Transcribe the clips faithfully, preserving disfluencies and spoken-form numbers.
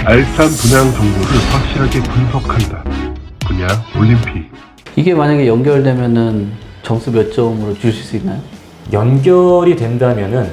알찬 분양 정보를 확실하게 분석한다. 분양 올림픽. 이게 만약에 연결되면은 점수 몇 점으로 주실 수 있나요? 연결이 된다면은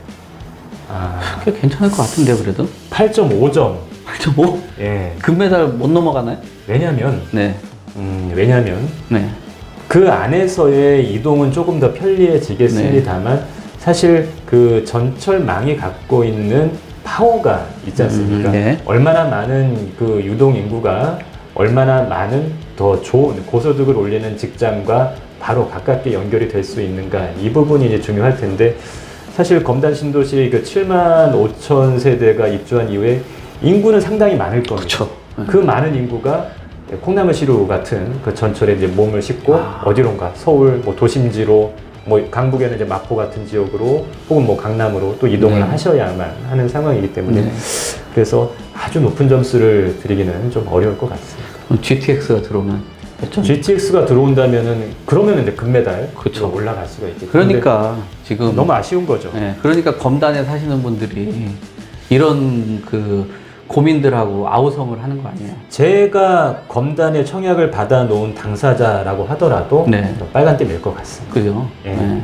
아, 꽤 괜찮을 것 같은데요, 그래도? 팔 점 오 점. 팔 점 오? 예. 금메달 못 넘어가나요? 왜냐면 네. 음, 왜냐면 네. 그 안에서의 이동은 조금 더 편리해지겠습니다만 네. 사실 그 전철망이 갖고 있는 파워가 있지 않습니까? 음, 네. 얼마나 많은 그 유동 인구가 얼마나 많은 더 좋은 고소득을 올리는 직장과 바로 가깝게 연결이 될 수 있는가, 이 부분이 이제 중요할 텐데, 사실 검단 신도시 그 칠만 오천 세대가 입주한 이후에 인구는 상당히 많을 겁니다. 그렇죠. 그 많은 인구가 콩나물시루 같은 그 전철에 이제 몸을 싣고 아. 어디론가 서울 뭐 도심지로, 뭐 강북에는 이제 마포 같은 지역으로 혹은 뭐 강남으로 또 이동을 네. 하셔야만 하는 상황이기 때문에 네. 그래서 아주 높은 점수를 드리기는 좀 어려울 것 같습니다. 지티엑스가 들어오면 몇 점? 지티엑스가 들어온다면은 그러면은 이제 금메달 그렇죠. 올라갈 수가 있겠죠. 그러니까 지금 너무 아쉬운 거죠. 네, 그러니까 검단에 사시는 분들이 이런 그 고민들하고 아우성을 하는 거 아니에요? 제가 검단의 청약을 받아 놓은 당사자라고 하더라도 네. 빨간띠 낼 것 같습니다. 그죠? 예. 네.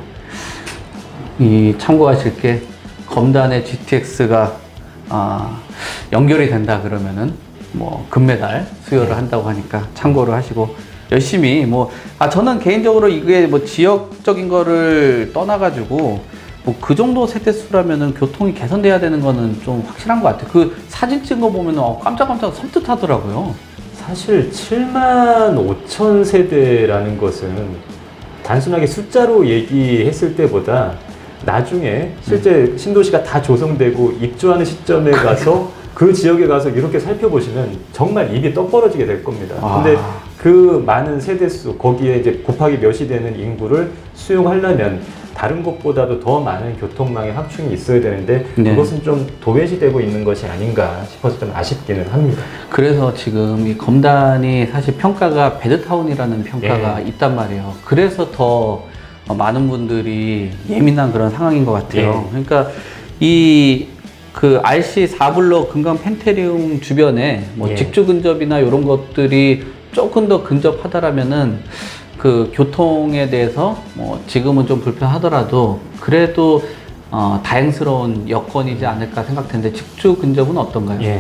이 참고하실 게, 검단의 지티엑스가 아, 연결이 된다 그러면은 뭐 금메달 수여를 네. 한다고 하니까 참고를 하시고 열심히 뭐, 아 저는 개인적으로 이게 뭐 지역적인 거를 떠나가지고 뭐 그 정도 세대수라면은 교통이 개선돼야 되는 거는 좀 확실한 것 같아요. 그 사진 찍은 거 보면은 어, 깜짝깜짝 섬뜩하더라고요. 사실 칠만 오천 세대라는 것은 단순하게 숫자로 얘기했을 때보다 나중에 실제 음. 신도시가 다 조성되고 입주하는 시점에 가서 그 지역에 가서 이렇게 살펴보시면 정말 입이 떡 벌어지게 될 겁니다. 아. 근데 그 많은 세대수, 거기에 이제 곱하기 몇이 되는 인구를 수용하려면 다른 곳보다도 더 많은 교통망의 확충이 있어야 되는데 네. 그것은 좀 도외시되고 있는 것이 아닌가 싶어서 좀 아쉽기는 합니다. 그래서 지금 이 검단이 사실 평가가 배드타운이라는 평가가 예. 있단 말이에요. 그래서 더 많은 분들이 예민한 그런 상황인 것 같아요. 예. 그러니까 이 그 알씨 사 블록 금강 펜테리움 주변에 뭐 예. 직주 근접이나 이런 것들이 조금 더 근접하다라면은 그 교통에 대해서 뭐 지금은 좀 불편하더라도 그래도 어 다행스러운 여건이지 않을까 생각되는데, 직주 근접은 어떤가요? 예.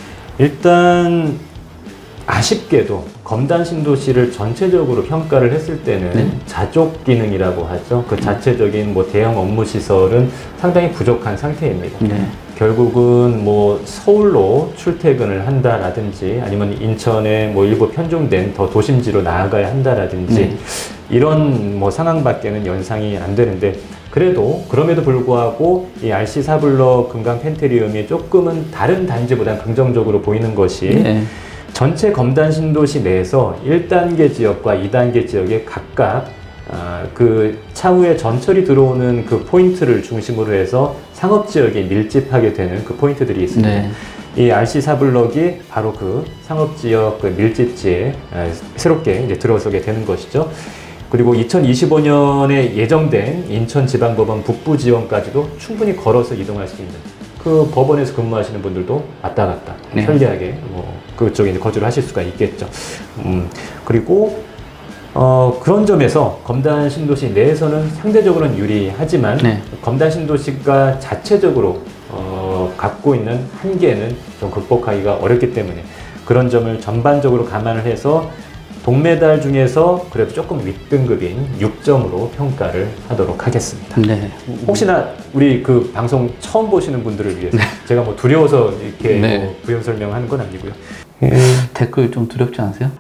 일단 아쉽게도 검단 신도시를 전체적으로 평가를 했을 때는 네. 자족 기능이라고 하죠. 그 자체적인 뭐 대형 업무 시설은 상당히 부족한 상태입니다. 네. 결국은 뭐 서울로 출퇴근을 한다라든지 아니면 인천에 뭐 일부 편중된 더 도심지로 나아가야 한다라든지 네. 이런 뭐 상황밖에는 연상이 안 되는데, 그래도 그럼에도 불구하고 이 알씨 사 블록 금강 펜테리움이 조금은 다른 단지보다는 긍정적으로 보이는 것이 네. 전체 검단 신도시 내에서 일 단계 지역과 이 단계 지역에 각각 아, 그 차후에 전철이 들어오는 그 포인트를 중심으로 해서 상업지역에 밀집하게 되는 그 포인트들이 있습니다. 네. 이 알씨 사 블록이 바로 그 상업지역 그 밀집지에 아, 새롭게 이제 들어서게 되는 것이죠. 그리고 이천이십오 년에 예정된 인천지방법원 북부지원까지도 충분히 걸어서 이동할 수 있는, 그 법원에서 근무하시는 분들도 왔다 갔다 네. 편리하게 뭐 그쪽에 이제 거주를 하실 수가 있겠죠. 음, 그리고 어, 그런 점에서 검단 신도시 내에서는 상대적으로는 유리하지만 네. 검단 신도시가 자체적으로 어, 갖고 있는 한계는 좀 극복하기가 어렵기 때문에 그런 점을 전반적으로 감안을 해서 동메달 중에서 그래도 조금 윗등급인 육 점으로 평가를 하도록 하겠습니다. 네. 혹시나 우리 그 방송 처음 보시는 분들을 위해서 네. 제가 뭐 두려워서 이렇게 네. 뭐 부연 설명하는 건 아니고요. 음. 댓글 좀 두렵지 않으세요?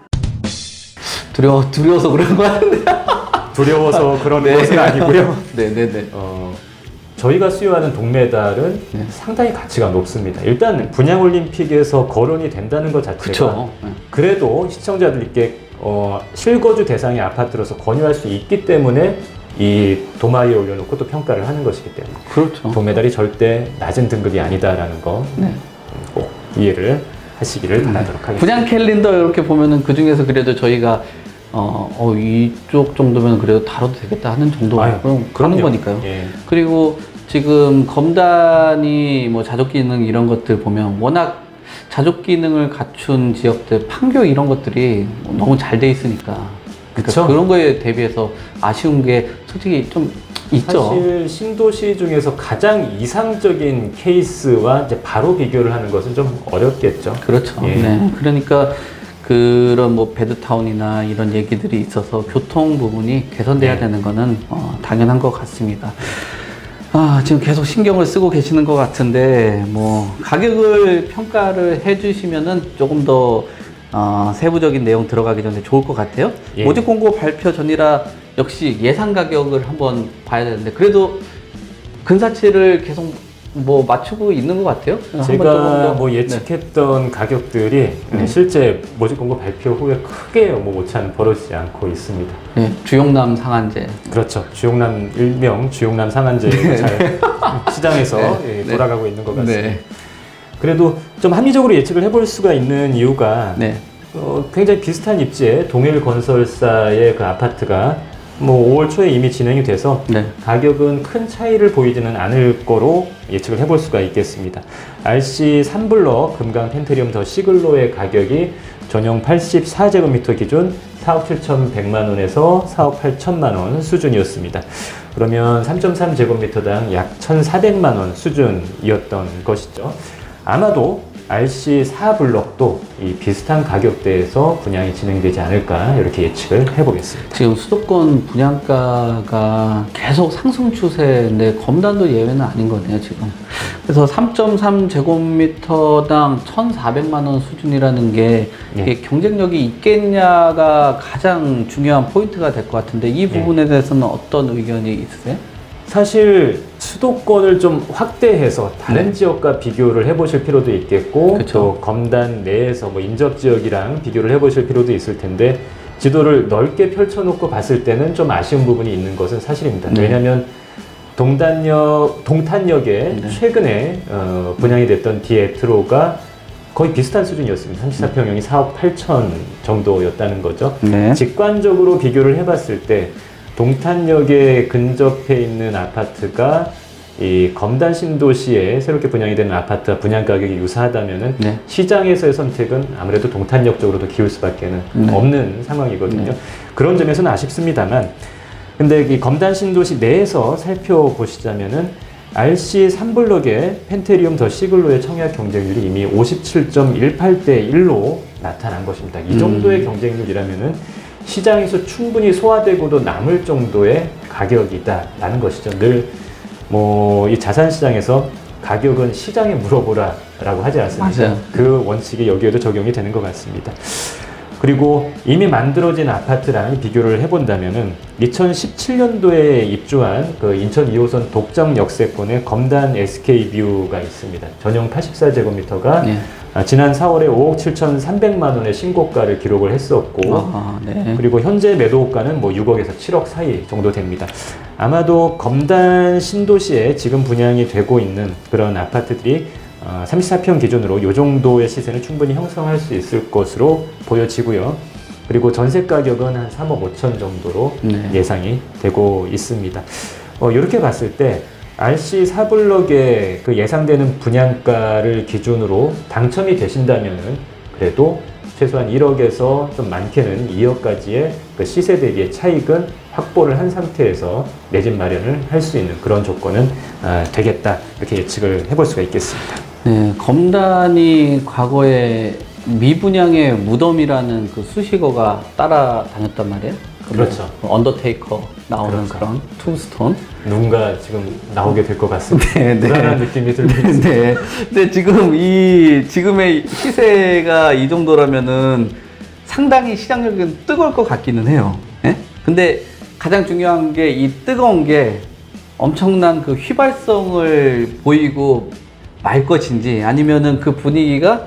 두려워, 두려워서 그런 거 같은데. 두려워서 그런 네. 것은 아니고요. 네네네. 어, 저희가 수여하는 동메달은 네. 상당히 가치가 높습니다. 일단 분양올림픽에서 거론이 된다는 것 자체가 그쵸. 그래도 시청자들께 어, 실거주 대상의 아파트로서 권유할 수 있기 때문에 이 도마 위에 올려놓고 또 평가를 하는 것이기 때문에 그렇죠. 동메달이 절대 낮은 등급이 아니다라는 거 꼭 네. 이해를 하시기를 바라도록 하겠습니다. 분양 캘린더 이렇게 보면은 그 중에서 그래도 저희가 어, 어 이쪽 정도면 그래도 다뤄도 되겠다 하는 정도 하는 거니까요. 예. 그리고 지금 검단이 뭐 자족 기능 이런 것들 보면 워낙 자족 기능을 갖춘 지역들 판교 이런 것들이 너무 잘 돼 있으니까 그러니까 그런 거에 대비해서 아쉬운 게 솔직히 좀 있죠. 사실 신도시 중에서 가장 이상적인 케이스와 이제 바로 비교를 하는 것은 좀 어렵겠죠. 그렇죠. 예. 네. 그러니까 그런 뭐 베드타운이나 이런 얘기들이 있어서 교통 부분이 개선돼야 네. 되는 거는 어, 당연한 것 같습니다. 아, 지금 계속 신경을 쓰고 계시는 것 같은데 뭐 가격을 평가를 해주시면은 조금 더 어, 세부적인 내용 들어가기 전에 좋을 것 같아요. 예. 모집 공고 발표 전이라 역시 예상 가격을 한번 봐야 되는데 그래도 근사치를 계속 뭐 맞추고 있는 것 같아요. 제가 뭐 예측했던 네. 가격들이 네. 실제 모집 공고 발표 후에 크게 뭐 오차는 벌어지지 않고 있습니다. 네, 주용남 상한제. 그렇죠. 주용남 일명 주용남 상한제 네. 잘 시장에서 네. 예, 돌아가고 네. 있는 것 같습니다. 네. 그래도 좀 합리적으로 예측을 해볼 수가 있는 이유가 네. 어, 굉장히 비슷한 입지에 동일건설사의 그 아파트가 뭐 오월 초에 이미 진행이 돼서 네. 가격은 큰 차이를 보이지는 않을 거로 예측을 해볼 수가 있겠습니다. 알씨 삼 블럭 금강 펜트리움 더 시글로의 가격이 전용 팔십사 제곱미터 기준 사억 칠천백만 원에서 사억 팔천만 원 수준이었습니다. 그러면 삼 점 삼 제곱미터당 약 천사백만 원 수준이었던 것이죠. 아마도 알씨 사 블럭도 이 비슷한 가격대에서 분양이 진행되지 않을까 이렇게 예측을 해보겠습니다. 지금 수도권 분양가가 계속 상승 추세인데 검단도 예외는 아닌 거네요 지금. 그래서 삼 점 삼 제곱미터당 천사백만 원 수준이라는 게 예. 이게 경쟁력이 있겠냐가 가장 중요한 포인트가 될 것 같은데 이 부분에 대해서는 어떤 의견이 있으세요? 사실 수도권을 좀 확대해서 다른 네. 지역과 비교를 해보실 필요도 있겠고 그쵸. 또 검단 내에서 뭐 인접 지역이랑 비교를 해보실 필요도 있을 텐데 지도를 넓게 펼쳐놓고 봤을 때는 좀 아쉬운 부분이 있는 것은 사실입니다. 네. 왜냐하면 동탄역, 동탄역에 네. 최근에 어, 분양이 됐던 디에트로가 거의 비슷한 수준이었습니다. 삼십사 평형이 사억 팔천 정도였다는 거죠. 네. 직관적으로 비교를 해봤을 때 동탄역에 근접해 있는 아파트가 이 검단 신도시에 새롭게 분양이 되는 아파트와 분양 가격이 유사하다면은 네. 시장에서의 선택은 아무래도 동탄역 쪽으로 더 기울 수밖에는 네. 없는 상황이거든요. 네. 그런 점에서는 아쉽습니다만, 근데 이 검단 신도시 내에서 살펴보시자면은 알씨 삼 블럭의 펜테리움 더 시글로의 청약 경쟁률이 이미 오십칠 점 일팔 대 일로 나타난 것입니다. 이 정도의 음. 경쟁률이라면은 시장에서 충분히 소화되고도 남을 정도의 가격이다라는 것이죠. 늘 뭐 이 자산 시장에서 가격은 시장에 물어보라 라고 하지 않습니까? 맞아요. 그 원칙이 여기에도 적용이 되는 것 같습니다. 그리고 이미 만들어진 아파트랑 비교를 해본다면은 이천십칠 년도에 입주한 그 인천 이 호선 독점 역세권의 검단 에스케이뷰가 있습니다. 전용 팔십사 제곱미터가 네. 아, 지난 사월에 오억 칠천삼백만 원의 신고가를 기록을 했었고 아, 네. 그리고 현재 매도가는 뭐 육억에서 칠억 사이 정도 됩니다. 아마도 검단 신도시에 지금 분양이 되고 있는 그런 아파트들이 어, 삼십사 평 기준으로 이 정도의 시세는 충분히 형성할 수 있을 것으로 보여지고요. 그리고 전세 가격은 한 삼억 오천 정도로 네. 예상이 되고 있습니다. 어, 이렇게 봤을 때 알씨 사 블럭의 그 예상되는 분양가를 기준으로 당첨이 되신다면은 그래도 최소한 일억에서 좀 많게는 이억까지의 그 시세 대비의 차익은 확보를 한 상태에서 내 집 마련을 할 수 있는 그런 조건은 아, 되겠다 이렇게 예측을 해볼 수가 있겠습니다. 네, 검단이 과거에 미분양의 무덤이라는 그 수식어가 따라다녔단 말이에요. 그렇죠. 뭐 언더테이커 나오는 그렇죠. 그런 툼스톤. 누군가 지금 나오게 될 것 같습니다. 네, 네. 불안한 느낌이 들고 있습니다. 네. 근데 지금 이 지금의 시세가 이 정도라면은 상당히 시장력은 뜨거울 것 같기는 해요. 예? 근데 가장 중요한 게 이 뜨거운 게 엄청난 그 휘발성을 보이고 말 것인지 아니면은 그 분위기가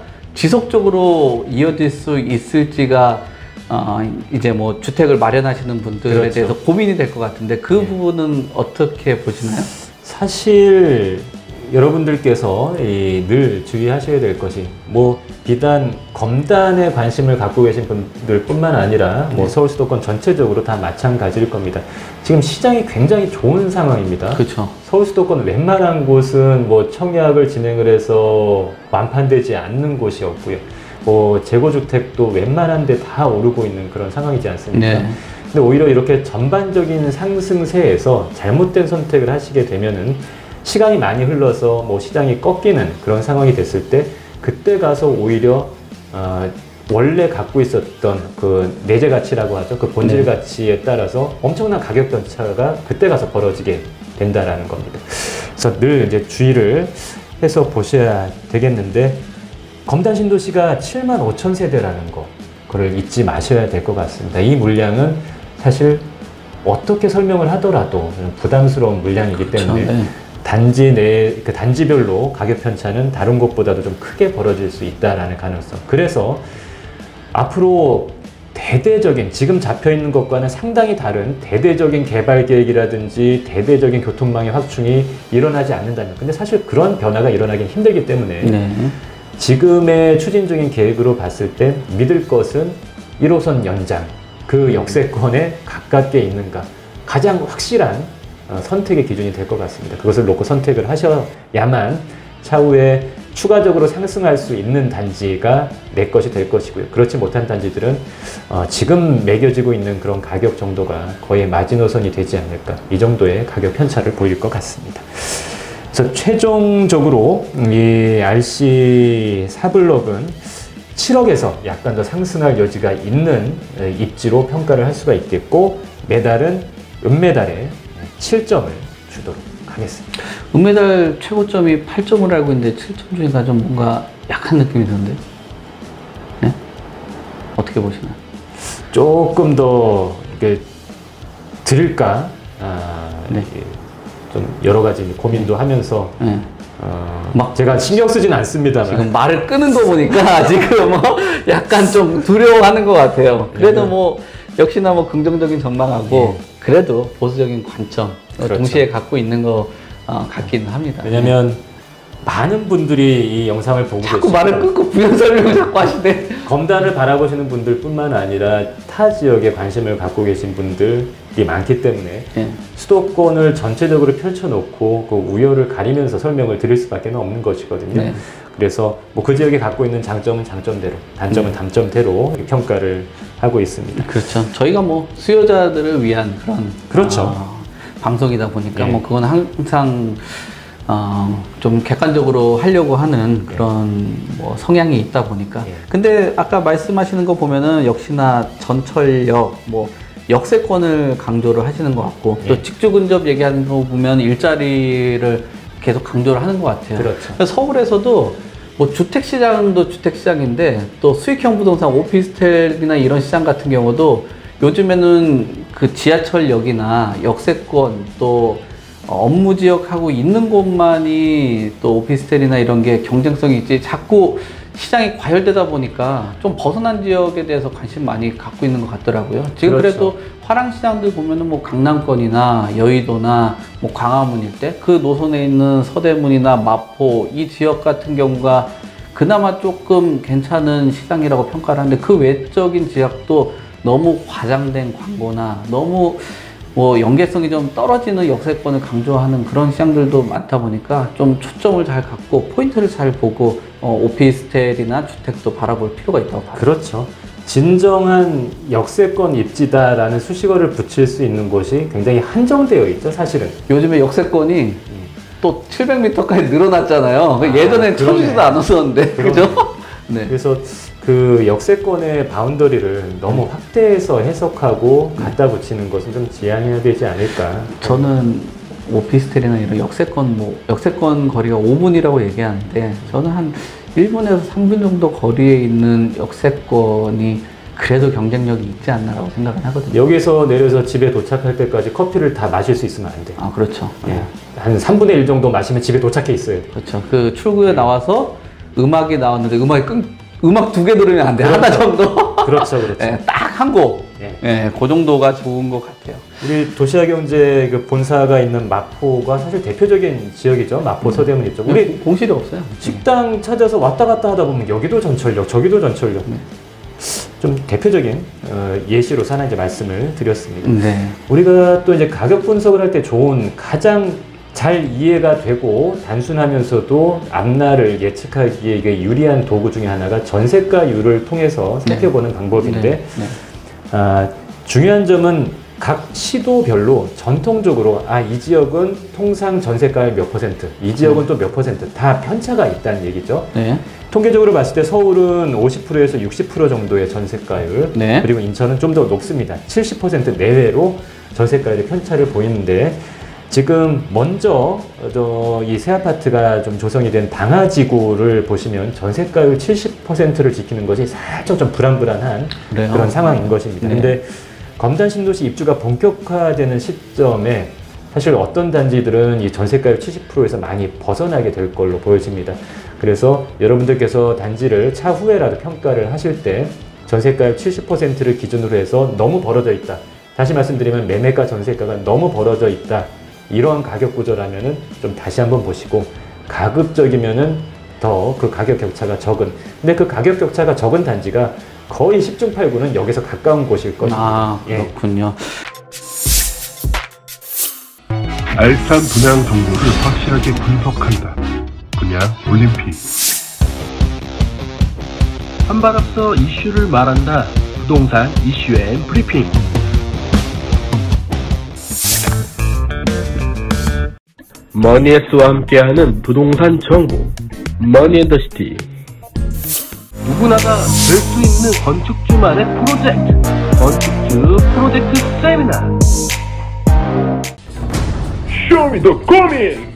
지속적으로 이어질 수 있을지가 어, 이제 뭐 주택을 마련하시는 분들에 그렇죠. 대해서 고민이 될 것 같은데 그 네. 부분은 어떻게 보시나요? 사실 여러분들께서 이 늘 주의하셔야 될 것이 뭐 비단 검단에 관심을 갖고 계신 분들뿐만 아니라 뭐 서울 수도권 전체적으로 다 마찬가지일 겁니다. 지금 시장이 굉장히 좋은 상황입니다. 그렇죠. 서울 수도권 웬만한 곳은 뭐 청약을 진행을 해서 완판되지 않는 곳이 없고요. 뭐 재고주택도 웬만한 데 다 오르고 있는 그런 상황이지 않습니까? 네. 근데 오히려 이렇게 전반적인 상승세에서 잘못된 선택을 하시게 되면은 시간이 많이 흘러서 뭐 시장이 꺾이는 그런 상황이 됐을 때 그때 가서 오히려 어 원래 갖고 있었던 그 내재 가치라고 하죠. 그 본질 네. 가치에 따라서 엄청난 가격 변차가 그때 가서 벌어지게 된다라는 겁니다. 그래서 늘 이제 주의를 해서 보셔야 되겠는데 검단 신도시가 칠만 오천 세대라는 거 그걸 잊지 마셔야 될 것 같습니다. 이 물량은 사실 어떻게 설명을 하더라도 부담스러운 물량이기 그렇죠. 때문에 네. 단지 내 그 단지별로 가격 편차는 다른 곳보다도 좀 크게 벌어질 수 있다라는 가능성. 그래서 앞으로 대대적인 지금 잡혀 있는 것과는 상당히 다른 대대적인 개발 계획이라든지 대대적인 교통망의 확충이 일어나지 않는다면, 근데 사실 그런 변화가 일어나긴 힘들기 때문에 네. 지금의 추진 중인 계획으로 봤을 때 믿을 것은 일 호선 연장, 그 역세권에 가깝게 있는가, 가장 확실한 선택의 기준이 될 것 같습니다. 그것을 놓고 선택을 하셔야만 차후에 추가적으로 상승할 수 있는 단지가 내 것이 될 것이고요. 그렇지 못한 단지들은 어, 지금 매겨지고 있는 그런 가격 정도가 거의 마지노선이 되지 않을까, 이 정도의 가격 편차를 보일 것 같습니다. 그래서 최종적으로 이 알씨 사 블럭은 칠억에서 약간 더 상승할 여지가 있는 입지로 평가를 할 수가 있겠고, 메달은 은메달에 칠 점을 주도록 하겠습니다. 은메달 최고점이 팔 점을 알고 있는데 칠 점 중에가 좀 뭔가 약한 느낌이 드는데, 네? 어떻게 보시나요? 조금 더 이렇게 드릴까, 아, 네. 좀 여러 가지 고민도 하면서 네. 어, 막 제가 신경 쓰진 않습니다만 지금 말을 끄는 거 보니까 지금 뭐 약간 좀 두려워하는 것 같아요. 그래도 뭐 역시나 뭐 긍정적인 전망하고 예. 그래도 보수적인 관점 그렇죠. 동시에 갖고 있는 거 어, 같기는 합니다. 왜냐면 많은 분들이 이 영상을 보고 자꾸 계시고 말을 끊고 부연 설명을 자꾸 하시네. 검단을 바라보시는 분들뿐만 아니라 타 지역에 관심을 갖고 계신 분들이 많기 때문에 예. 수도권을 전체적으로 펼쳐놓고 그 우열을 가리면서 설명을 드릴 수밖에 없는 것이거든요. 네. 그래서 뭐 그 지역에 갖고 있는 장점은 장점대로, 단점은 단점대로 평가를 하고 있습니다. 그렇죠. 저희가 뭐 수요자들을 위한 그런 그렇죠. 어, 방송이다 보니까 예. 뭐 그건 항상 어, 좀 객관적으로 하려고 하는 그런 뭐 성향이 있다 보니까. 예. 근데 아까 말씀하시는 거 보면은 역시나 전철역, 뭐 역세권을 강조를 하시는 것 같고, 예. 또 직주 근접 얘기하는 거 보면 일자리를 계속 강조를 하는 것 같아요. 그렇죠. 그래서 서울에서도 뭐 주택 시장도 주택 시장인데 또 수익형 부동산 오피스텔이나 이런 시장 같은 경우도 요즘에는 그 지하철역이나 역세권 또 업무 지역하고 있는 곳만이 또 오피스텔이나 이런 게 경쟁성이 있지, 자꾸 시장이 과열되다 보니까 좀 벗어난 지역에 대해서 관심 많이 갖고 있는 것 같더라고요. 지금 그렇죠. 그래도 화랑시장들 보면은 뭐 강남권이나 여의도나 뭐 광화문 일대, 그 노선에 있는 서대문이나 마포 이 지역 같은 경우가 그나마 조금 괜찮은 시장이라고 평가를 하는데, 그 외적인 지역도 너무 과장된 광고나 너무 뭐 연계성이 좀 떨어지는 역세권을 강조하는 그런 시장들도 많다 보니까 좀 초점을 잘 갖고 포인트를 잘 보고 어, 오피스텔이나 주택도 바라볼 필요가 있다고 봐요. 그렇죠. 진정한 역세권 입지다라는 수식어를 붙일 수 있는 곳이 굉장히 한정되어 있죠, 사실은. 요즘에 역세권이 또 칠백 미터까지 늘어났잖아요. 아, 예전엔 그러네. 쳐지지도 않았었는데, 그러네. 그죠? 네. 그래서 그 역세권의 바운더리를 너무 확대해서 해석하고 갖다 붙이는 것은 좀 지양해야 되지 않을까. 저는 오피스텔이나 이런 역세권, 뭐, 역세권 거리가 오 분이라고 얘기하는데, 저는 한 일 분에서 삼 분 정도 거리에 있는 역세권이 그래도 경쟁력이 있지 않나라고 생각을 하거든요. 여기서 내려서 집에 도착할 때까지 커피를 다 마실 수 있으면 안 돼. 아, 그렇죠. 예. 한 삼분의 일 정도 마시면 집에 도착해 있어야 돼. 그렇죠. 그 출구에 나와서 음악이 나왔는데 음악이 끈, 음악 두 개 들으면 안 돼. 하나 정도. 그렇죠, 그렇죠. 예, 딱 한 곳. 예. 예, 그 정도가 좋은 것 같아요. 우리 도시아경제 그 본사가 있는 마포가 사실 대표적인 지역이죠. 마포 서대문 이쪽. 우리 공실이 없어요. 식당 찾아서 왔다 갔다 하다 보면 여기도 전철역, 저기도 전철역. 네. 좀 대표적인 어, 예시로 하나 이제 말씀을 드렸습니다. 네. 우리가 또 이제 가격 분석을 할 때 좋은 가장 잘 이해가 되고 단순하면서도 앞날을 예측하기에 이게 유리한 도구 중에 하나가 전세가율을 통해서 살펴보는 네. 방법인데 네. 네. 아, 중요한 점은 각 시도별로 전통적으로 아, 이 지역은 통상 전세가의 몇 퍼센트, 이 지역은 또 몇 퍼센트 다 편차가 있다는 얘기죠. 네. 통계적으로 봤을 때 서울은 오십 퍼센트에서 육십 퍼센트 정도의 전세가율, 네. 그리고 인천은 좀 더 높습니다. 칠십 퍼센트 내외로 전세가율의 편차를 보이는데 지금 먼저 이 새 아파트가 좀 조성이 된 방화지구를 보시면 전세가율 칠십 퍼센트를 지키는 것이 살짝 좀 불안불안한 그래요? 그런 상황인 것입니다. 네. 근데 검단 신도시 입주가 본격화되는 시점에 사실 어떤 단지들은 이 전세가율 칠십 퍼센트에서 많이 벗어나게 될 걸로 보여집니다. 그래서 여러분들께서 단지를 차후에라도 평가를 하실 때 전세가율 칠십 퍼센트를 기준으로 해서 너무 벌어져 있다. 다시 말씀드리면 매매가 전세가가 너무 벌어져 있다. 이러한 가격 구조라면은 좀 다시 한번 보시고 가급적이면은 더 그 가격 격차가 적은, 근데 그 가격 격차가 적은 단지가 거의 십 중 팔 구는 여기서 가까운 곳일 것입니다. 아, 예. 그렇군요. 알찬 분양 정보를 확실하게 분석한다. 분양 올림픽. 한 발 앞서 이슈를 말한다. 부동산 이슈 앤 브리핑. 머니에스와 함께하는 부동산 정보 머니앤더시티. 누구나가 될 수 있는 건축주만의 프로젝트 건축주 프로젝트 세미나. 쇼미 더 고민.